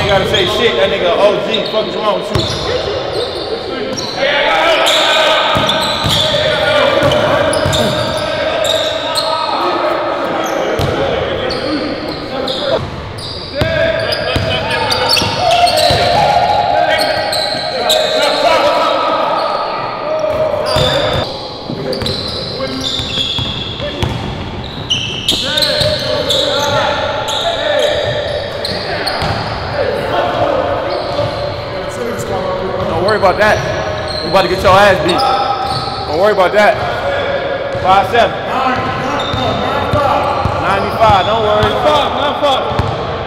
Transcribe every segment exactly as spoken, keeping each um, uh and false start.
ain't gotta say shit. That nigga O G, fuck is wrong with you? Don't worry about that. You about to get your ass beat. Don't worry about that. Five seven. ninety-five. Don't worry. Five. Nine five.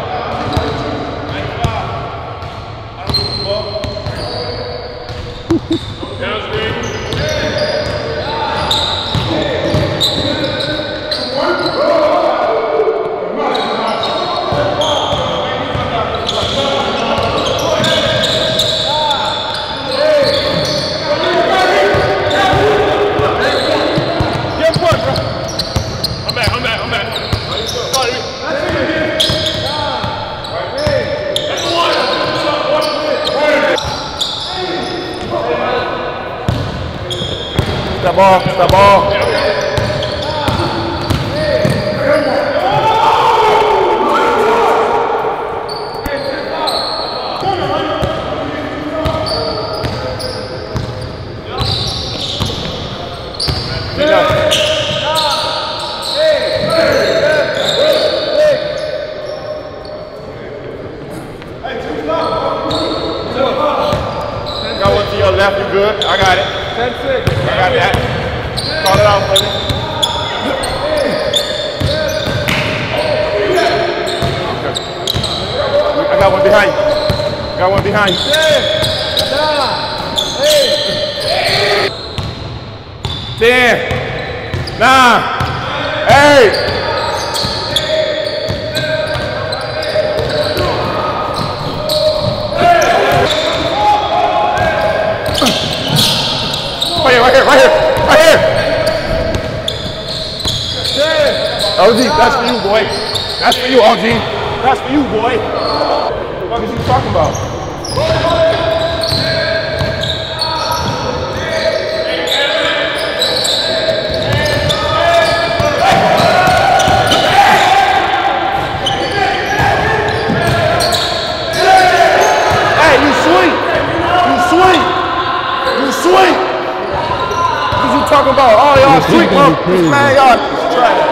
Step off, step off. Got one to your left, you good? I got it. ten six. I got that. Call it out for me. I got one behind you. Got one behind you. Ten. Nine. Eight. Right here, right here, right here, right here. O G, that's for you, boy. That's for you, O G. That's for you, boy. What the fuck is you talking about? Hey, you sweet. You sweet. You sweet. What you talking about? Oh, y'all sweet, motherfuckers, man. Y'all trash.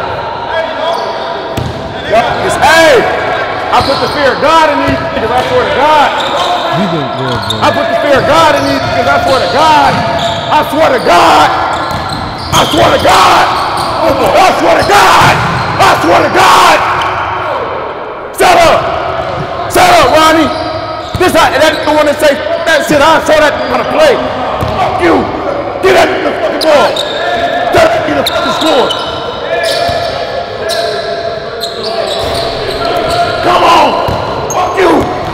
It's, hey, I put the fear of God in these niggas, I swear to God. I put the fear of God in these niggas, I swear to God. I swear to God. I swear to God. I swear to God. I swear to God. Shut up. Shut up, Ronnie. This I, that the one that say that shit, I saw that how to play. Fuck you. Get that in the fucking ball. Get that in the fucking score. Come on. Fuck you.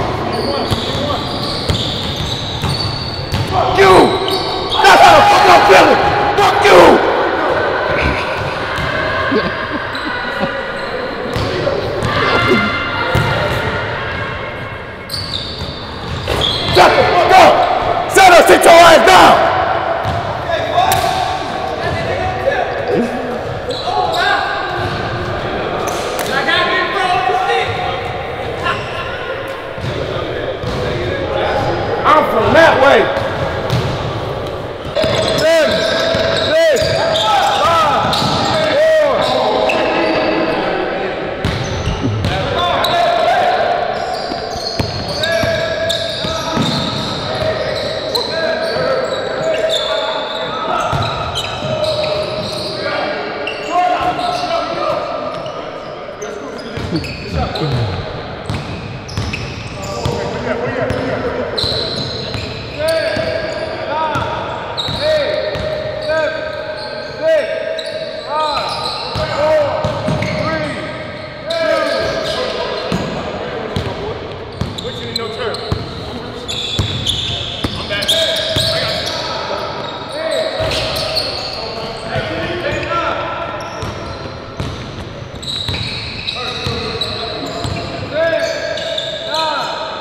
Fuck you. That's how the fuck I'm feeling. Fuck you. Shut the fuck up. Shut up. Sit your ass down. I'm from that way. Seven, six, five, Nine,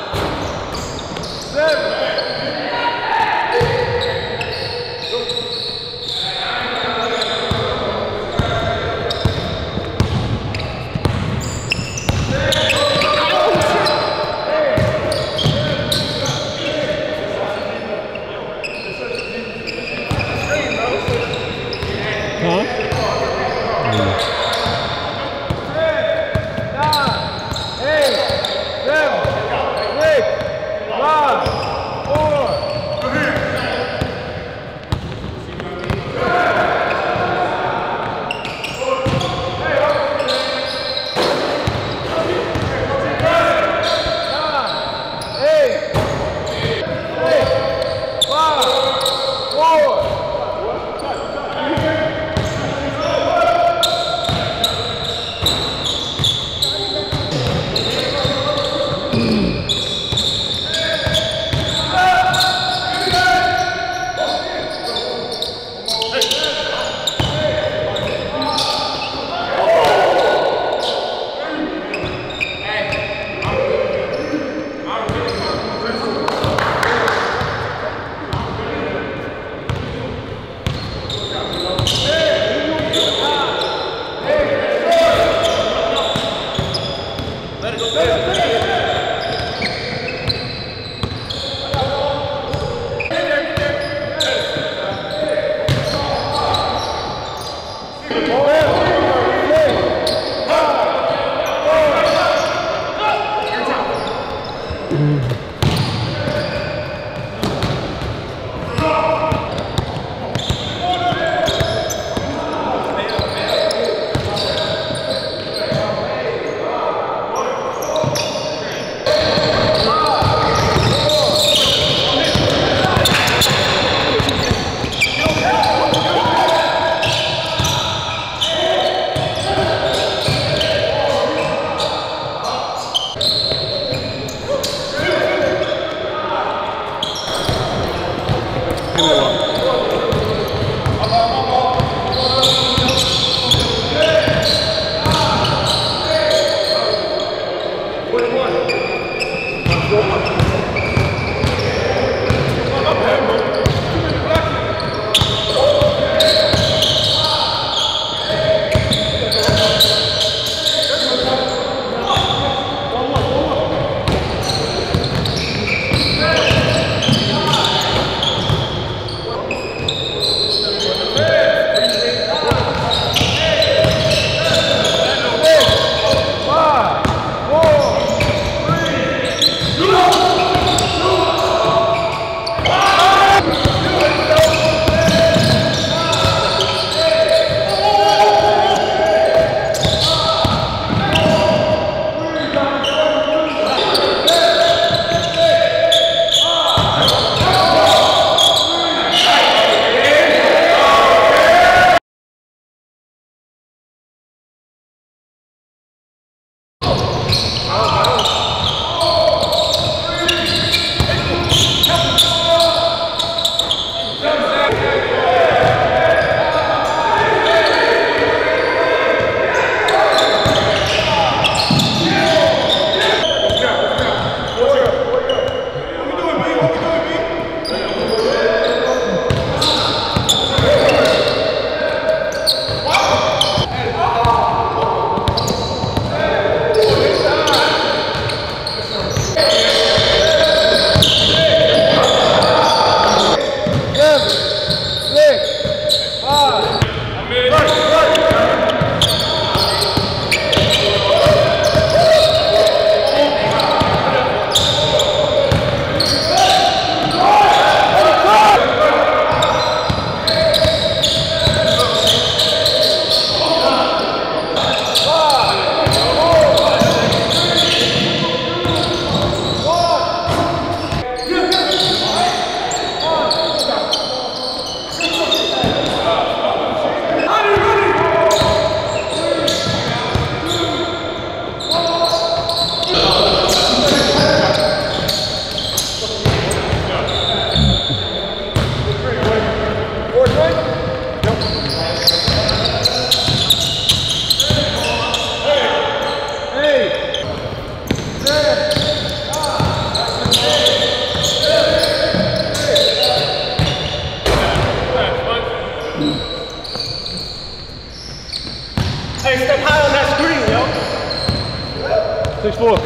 six four.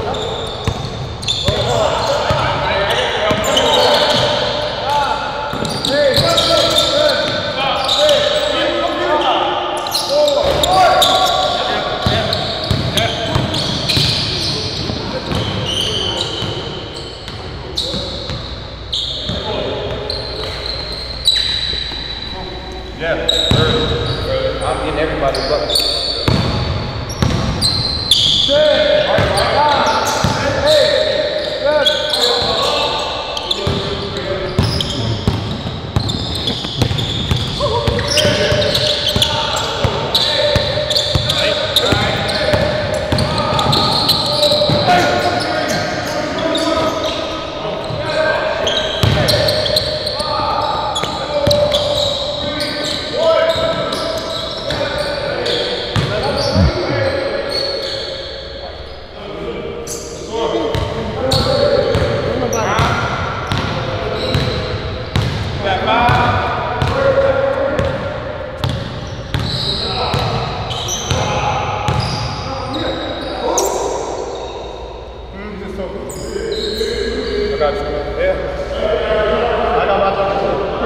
I got you. Yeah. I got my job.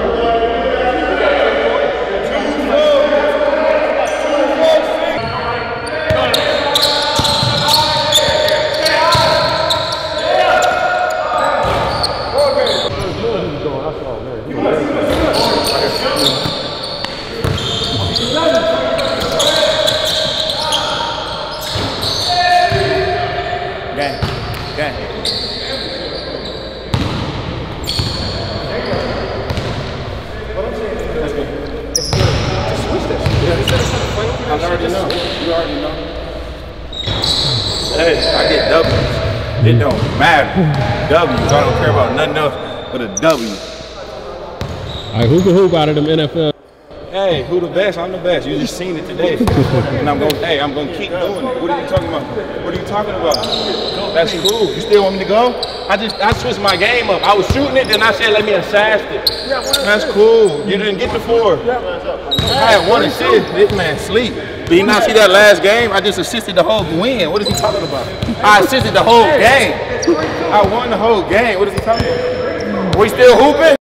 Gang, gang. I already know. You already know. Hey, I get W's. It don't matter. W's. I don't care about nothing else but a W. All right, who's the hoop out of them N F L? Hey, who the best? I'm the best. You just seen it today. And I'm going, hey, I'm going to keep doing it. What are you talking about? What are you talking about? That's cool. You still want me to go? I just, I switched my game up. I was shooting it, then I said, let me assist it. That's cool. You didn't get the four. I had one assist. This man sleep. Did you not see that last game? I just assisted the whole win. What is he talking about? I assisted the whole game. I won the whole game. What is he talking about? We still hooping?